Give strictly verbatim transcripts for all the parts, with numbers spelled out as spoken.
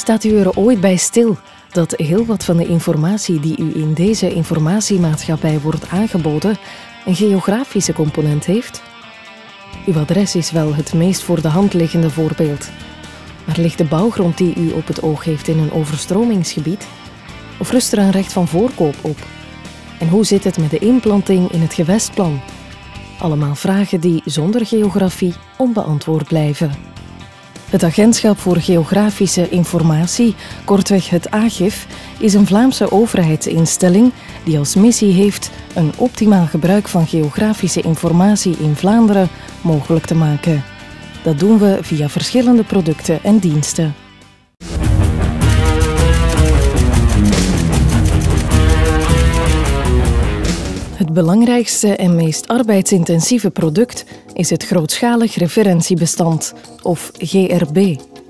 Staat u er ooit bij stil dat heel wat van de informatie die u in deze informatiemaatschappij wordt aangeboden een geografische component heeft? Uw adres is wel het meest voor de hand liggende voorbeeld. Maar ligt de bouwgrond die u op het oog heeft in een overstromingsgebied? Of rust er een recht van voorkoop op? En hoe zit het met de inplanting in het gewestplan? Allemaal vragen die zonder geografie onbeantwoord blijven. Het Agentschap voor Geografische Informatie, kortweg het A G I F, is een Vlaamse overheidsinstelling die als missie heeft een optimaal gebruik van geografische informatie in Vlaanderen mogelijk te maken. Dat doen we via verschillende producten en diensten. Het belangrijkste en meest arbeidsintensieve product is het grootschalig referentiebestand, of G R B.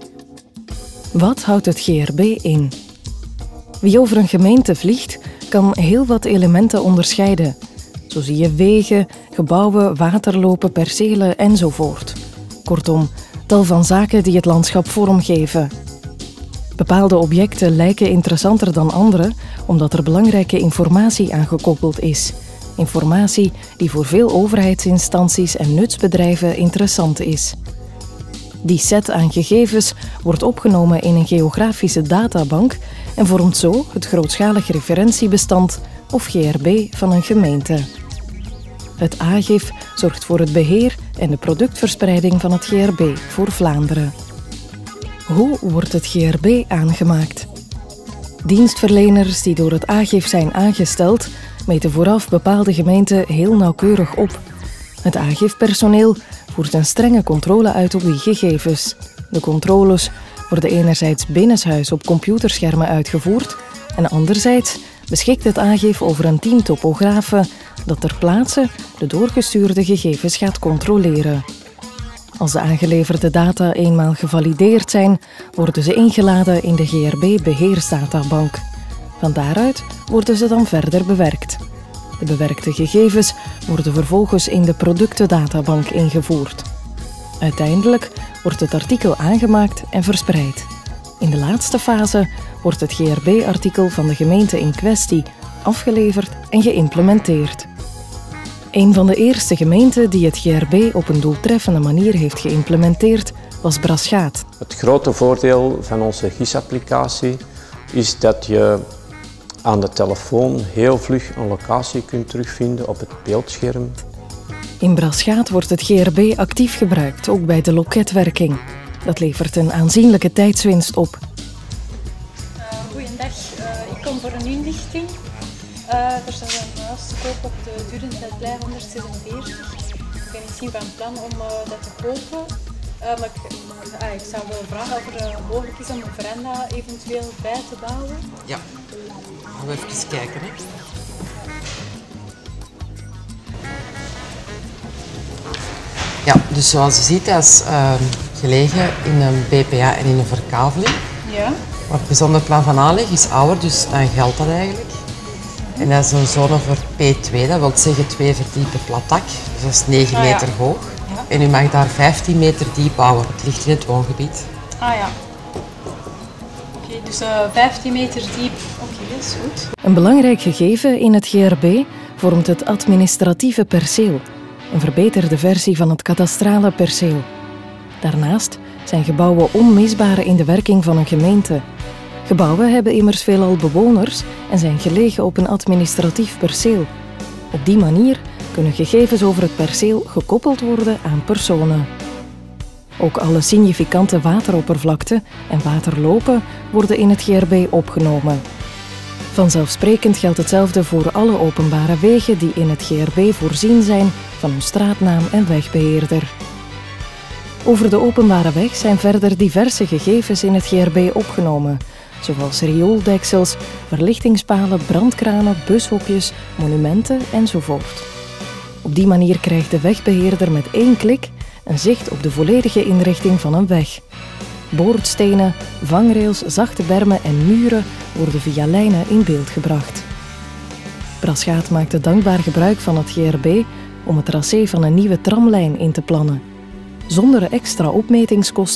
Wat houdt het G R B in? Wie over een gemeente vliegt, kan heel wat elementen onderscheiden. Zo zie je wegen, gebouwen, waterlopen, percelen enzovoort. Kortom, tal van zaken die het landschap vormgeven. Bepaalde objecten lijken interessanter dan andere, omdat er belangrijke informatie aan gekoppeld is. Informatie die voor veel overheidsinstanties en nutsbedrijven interessant is. Die set aan gegevens wordt opgenomen in een geografische databank en vormt zo het grootschalig referentiebestand of G R B van een gemeente. Het A G I F zorgt voor het beheer en de productverspreiding van het G R B voor Vlaanderen. Hoe wordt het G R B aangemaakt? Dienstverleners die door het A G I F zijn aangesteld, meten vooraf bepaalde gemeenten heel nauwkeurig op. Het A G I F-personeel voert een strenge controle uit op die gegevens. De controles worden enerzijds binnenshuis op computerschermen uitgevoerd en anderzijds beschikt het A G I F over een team topografen dat ter plaatse de doorgestuurde gegevens gaat controleren. Als de aangeleverde data eenmaal gevalideerd zijn, worden ze ingeladen in de G R B-beheersdatabank. Van daaruit worden ze dan verder bewerkt. De bewerkte gegevens worden vervolgens in de productendatabank ingevoerd. Uiteindelijk wordt het artikel aangemaakt en verspreid. In de laatste fase wordt het G R B-artikel van de gemeente in kwestie afgeleverd en geïmplementeerd. Een van de eerste gemeenten die het G R B op een doeltreffende manier heeft geïmplementeerd was Braschaat. Het grote voordeel van onze G I S-applicatie is dat je aan de telefoon heel vlug een locatie kunt terugvinden op het beeldscherm. In Braschaat wordt het G R B actief gebruikt, ook bij de loketwerking. Dat levert een aanzienlijke tijdswinst op. Uh, goeiedag, uh, ik kom voor een inlichting. Uh, er staat een huis te koop op de Durenveldplein honderdzesenveertig. Ik ben misschien van plan om uh, dat te kopen. Uh, maar ik, uh, ik zou wel vragen of het uh, mogelijk is om een veranda eventueel bij te bouwen. Ja, gaan we even kijken. Hè. Ja, dus zoals je ziet, dat is uh, gelegen in een B P A en in een verkaveling. Ja. Maar het bijzonder plan van aanleg is ouder, dus dan geldt dat eigenlijk. En dat is een zone voor P twee, dat wil zeggen twee verdiepen plat dak. Dus dat is negen ah, ja. meter hoog. Ja. En u mag daar vijftien meter diep bouwen. Het ligt in het woongebied. Ah ja. Oké, okay, dus uh, vijftien meter diep. Oké, okay, dat is goed. Een belangrijk gegeven in het G R B vormt het administratieve perceel, een verbeterde versie van het kadastrale perceel. Daarnaast zijn gebouwen onmisbaar in de werking van een gemeente. Gebouwen hebben immers veelal bewoners en zijn gelegen op een administratief perceel. Op die manier kunnen gegevens over het perceel gekoppeld worden aan personen. Ook alle significante wateroppervlakte en waterlopen worden in het G R B opgenomen. Vanzelfsprekend geldt hetzelfde voor alle openbare wegen die in het G R B voorzien zijn van een straatnaam en wegbeheerder. Over de openbare weg zijn verder diverse gegevens in het G R B opgenomen, zoals riooldeksels, verlichtingspalen, brandkranen, bushokjes, monumenten enzovoort. Op die manier krijgt de wegbeheerder met één klik een zicht op de volledige inrichting van een weg. Boordstenen, vangrails, zachte bermen en muren worden via lijnen in beeld gebracht. Braschaat maakte dankbaar gebruik van het G R B om het tracé van een nieuwe tramlijn in te plannen. Zonder extra opmetingskosten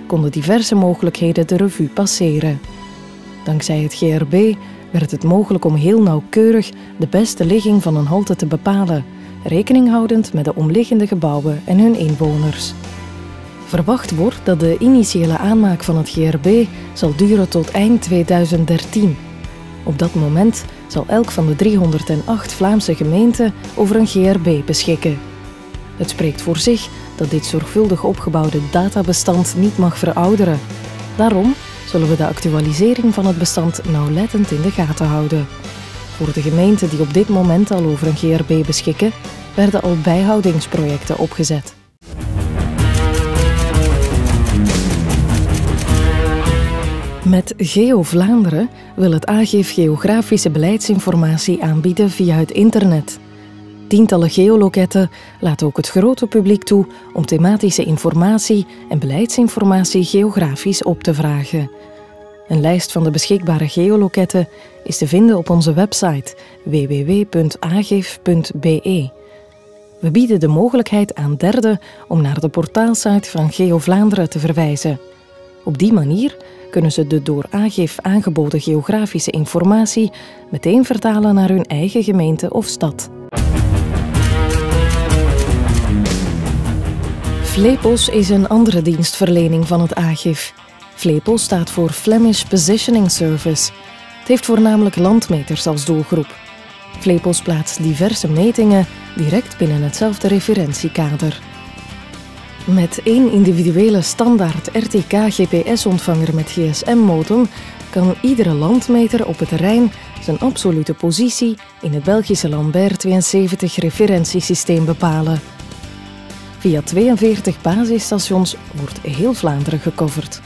konden diverse mogelijkheden de revue passeren. Dankzij het G R B werd het mogelijk om heel nauwkeurig de beste ligging van een halte te bepalen, rekening houdend met de omliggende gebouwen en hun inwoners. Verwacht wordt dat de initiële aanmaak van het G R B zal duren tot eind tweeduizend dertien. Op dat moment zal elk van de driehonderdacht Vlaamse gemeenten over een G R B beschikken. Het spreekt voor zich dat dit zorgvuldig opgebouwde databestand niet mag verouderen. Daarom zullen we de actualisering van het bestand nauwlettend in de gaten houden. Voor de gemeenten die op dit moment al over een G R B beschikken, werden al bijhoudingsprojecten opgezet. Met Geo Vlaanderen wil het A G I F geografische beleidsinformatie aanbieden via het internet. Tientallen geoloketten laten ook het grote publiek toe om thematische informatie en beleidsinformatie geografisch op te vragen. Een lijst van de beschikbare geoloketten is te vinden op onze website w w w punt a g i f punt b e. We bieden de mogelijkheid aan derden om naar de portaalsite van Geo Vlaanderen te verwijzen. Op die manier kunnen ze de door A G I F aangeboden geografische informatie meteen vertalen naar hun eigen gemeente of stad. Flepos is een andere dienstverlening van het A G I F. Flepos staat voor Flemish Positioning Service. Het heeft voornamelijk landmeters als doelgroep. Flepos plaatst diverse metingen direct binnen hetzelfde referentiekader. Met één individuele standaard R T K G P S-ontvanger met G S M-modem kan iedere landmeter op het terrein zijn absolute positie in het Belgische Lambert tweeënzeventig referentiesysteem bepalen. Via tweeënveertig basisstations wordt heel Vlaanderen gecoverd.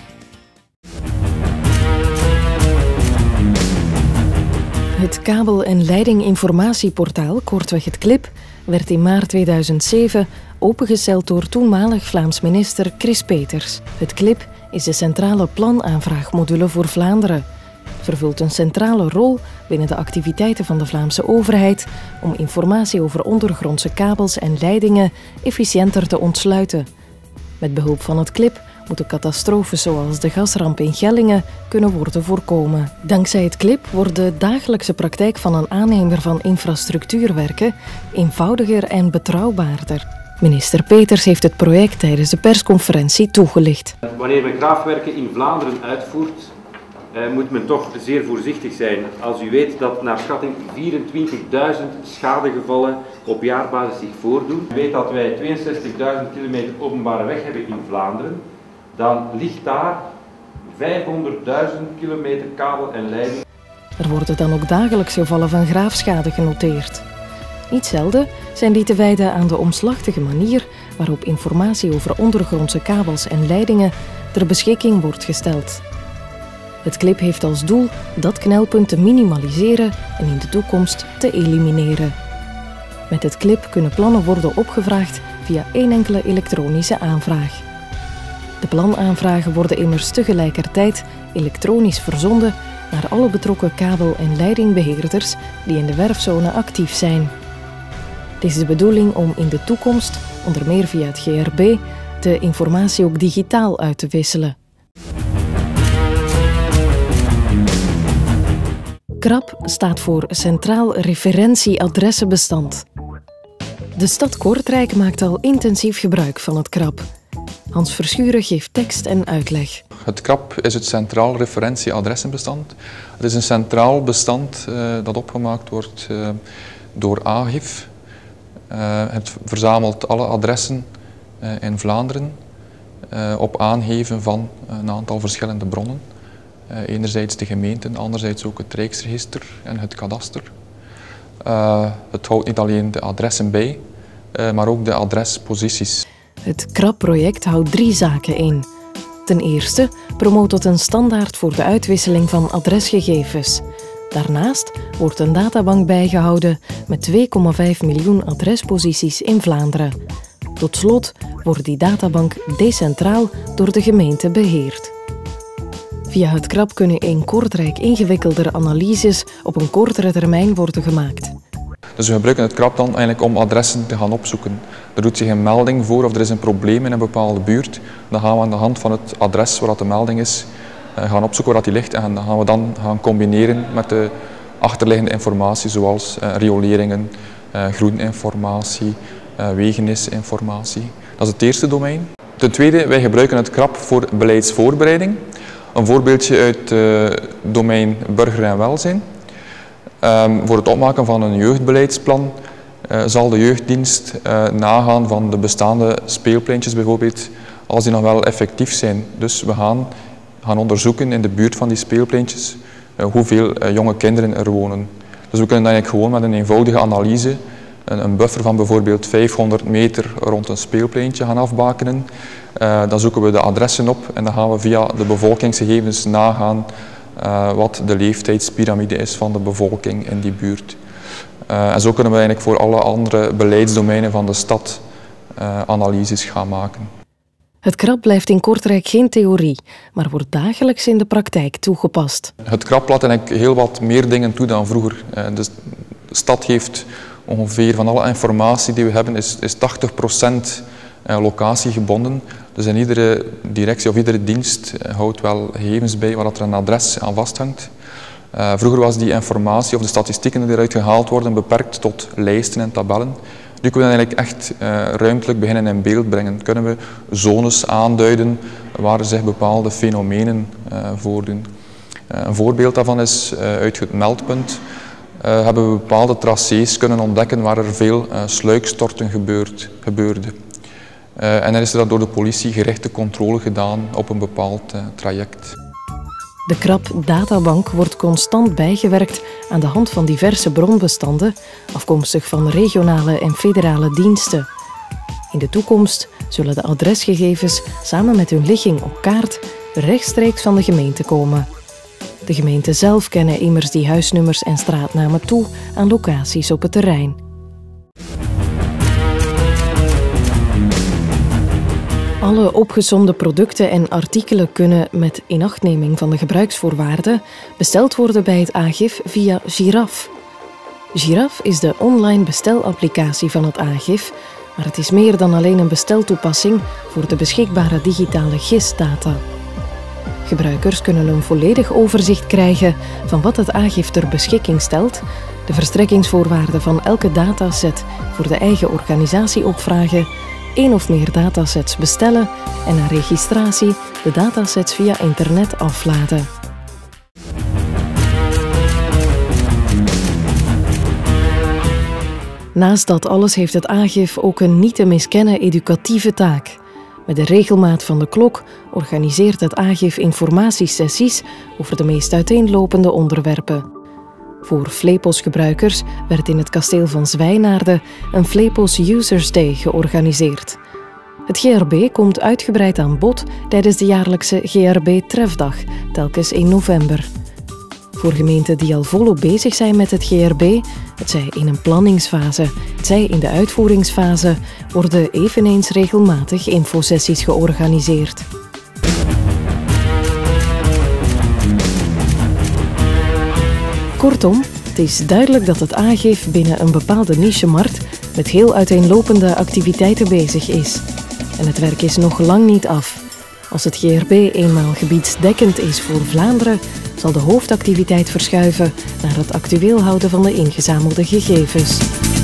Het kabel- en leidinginformatieportaal, kortweg het K L I P, werd in maart tweeduizend zeven opengesteld door toenmalig Vlaams minister Chris Peeters. Het K L I P is de centrale planaanvraagmodule voor Vlaanderen. Het vervult een centrale rol binnen de activiteiten van de Vlaamse overheid om informatie over ondergrondse kabels en leidingen efficiënter te ontsluiten. Met behulp van het K L I P moeten catastrofes zoals de gasramp in Gellingen kunnen worden voorkomen. Dankzij het K L I P wordt de dagelijkse praktijk van een aannemer van infrastructuurwerken eenvoudiger en betrouwbaarder. Minister Peeters heeft het project tijdens de persconferentie toegelicht. Wanneer men graafwerken in Vlaanderen uitvoert, eh, moet men toch zeer voorzichtig zijn. Als u weet dat naar schatting vierentwintigduizend schadegevallen op jaarbasis zich voordoen. U weet dat wij tweeënzestigduizend kilometer openbare weg hebben in Vlaanderen. Dan ligt daar vijfhonderdduizend kilometer kabel en leiding. Er worden dan ook dagelijks gevallen van graafschade genoteerd. Niet zelden zijn die te wijten aan de omslachtige manier waarop informatie over ondergrondse kabels en leidingen ter beschikking wordt gesteld. Het K L I P heeft als doel dat knelpunt te minimaliseren en in de toekomst te elimineren. Met het K L I P kunnen plannen worden opgevraagd via één enkele elektronische aanvraag. De planaanvragen worden immers tegelijkertijd elektronisch verzonden naar alle betrokken kabel- en leidingbeheerders die in de werfzone actief zijn. Het is de bedoeling om in de toekomst, onder meer via het G R B, de informatie ook digitaal uit te wisselen. C R A B staat voor Centraal Referentie-Adressenbestand. De stad Kortrijk maakt al intensief gebruik van het C R A B. Hans Verschuren geeft tekst en uitleg. Het C R A B is het Centraal Referentie-Adressenbestand. Het is een centraal bestand uh, dat opgemaakt wordt uh, door A G I F. Uh, het verzamelt alle adressen uh, in Vlaanderen uh, op aangeven van een aantal verschillende bronnen. Uh, enerzijds de gemeenten, anderzijds ook het Rijksregister en het kadaster. Uh, het houdt niet alleen de adressen bij, uh, maar ook de adresposities. Het C R A B-project houdt drie zaken in. Ten eerste promoot het een standaard voor de uitwisseling van adresgegevens. Daarnaast wordt een databank bijgehouden met twee komma vijf miljoen adresposities in Vlaanderen. Tot slot wordt die databank decentraal door de gemeente beheerd. Via het C R A B kunnen in Kortrijk ingewikkeldere analyses op een kortere termijn worden gemaakt. Dus we gebruiken het krap dan eigenlijk om adressen te gaan opzoeken. Er doet zich een melding voor of er is een probleem in een bepaalde buurt. Dan gaan we aan de hand van het adres waar dat de melding is gaan opzoeken waar dat die ligt en dan gaan we dan gaan combineren met de achterliggende informatie zoals uh, rioleringen, uh, groeninformatie, uh, wegennisinformatie. Dat is het eerste domein. Ten tweede, wij gebruiken het krap voor beleidsvoorbereiding. Een voorbeeldje uit het uh, domein burger en welzijn. Um, voor het opmaken van een jeugdbeleidsplan uh, zal de jeugddienst uh, nagaan van de bestaande speelpleintjes bijvoorbeeld, als die nog wel effectief zijn. Dus we gaan, gaan onderzoeken in de buurt van die speelpleintjes uh, hoeveel uh, jonge kinderen er wonen. Dus we kunnen dan eigenlijk gewoon met een eenvoudige analyse een, een buffer van bijvoorbeeld vijfhonderd meter rond een speelpleintje gaan afbakenen. Uh, dan zoeken we de adressen op en dan gaan we via de bevolkingsgegevens nagaan uh, wat de leeftijdspyramide is van de bevolking in die buurt. Uh, en zo kunnen we eigenlijk voor alle andere beleidsdomeinen van de stad uh, analyses gaan maken. Het krap blijft in Kortrijk geen theorie, maar wordt dagelijks in de praktijk toegepast. Het krap laat eigenlijk heel wat meer dingen toe dan vroeger. Uh, de stad heeft ongeveer van alle informatie die we hebben, is, is tachtig procent locatiegebonden. Dus in iedere directie of iedere dienst houdt wel gegevens bij waar er een adres aan vasthangt. Uh, vroeger was die informatie of de statistieken die eruit gehaald worden beperkt tot lijsten en tabellen. Nu kunnen we eigenlijk echt uh, ruimtelijk beginnen in beeld brengen. Kunnen we zones aanduiden waar zich bepaalde fenomenen uh, voordoen. Uh, een voorbeeld daarvan is uh, uit het meldpunt. Uh, hebben we bepaalde tracés kunnen ontdekken waar er veel uh, sluikstorten gebeurd, gebeurde. Uh, en dan is er dan door de politie gerichte controle gedaan op een bepaald uh, traject. De krap databank wordt constant bijgewerkt aan de hand van diverse bronbestanden, afkomstig van regionale en federale diensten. In de toekomst zullen de adresgegevens samen met hun ligging op kaart rechtstreeks van de gemeente komen. De gemeenten zelf kennen immers die huisnummers en straatnamen toe aan locaties op het terrein. Alle opgesomde producten en artikelen kunnen met inachtneming van de gebruiksvoorwaarden besteld worden bij het A G I F via Giraf. Giraf is de online bestelapplicatie van het A G I F, maar het is meer dan alleen een besteltoepassing voor de beschikbare digitale G I S-data. Gebruikers kunnen een volledig overzicht krijgen van wat het A G I F ter beschikking stelt, de verstrekkingsvoorwaarden van elke dataset voor de eigen organisatie opvragen, één of meer datasets bestellen en na registratie de datasets via internet afladen. Naast dat alles heeft het A G I F ook een niet te miskennen educatieve taak. Met de regelmaat van de klok organiseert het A G I F informatiesessies over de meest uiteenlopende onderwerpen. Voor Flepos-gebruikers werd in het kasteel van Zwijnaarden een Flepos Users Day georganiseerd. Het G R B komt uitgebreid aan bod tijdens de jaarlijkse G R B-trefdag, telkens in november. Voor gemeenten die al volop bezig zijn met het G R B, het zij in een planningsfase, het zij in de uitvoeringsfase, worden eveneens regelmatig infosessies georganiseerd. Kortom, het is duidelijk dat het A G I F binnen een bepaalde nichemarkt met heel uiteenlopende activiteiten bezig is. En het werk is nog lang niet af. Als het G R B eenmaal gebiedsdekkend is voor Vlaanderen, zal de hoofdactiviteit verschuiven naar het actueel houden van de ingezamelde gegevens.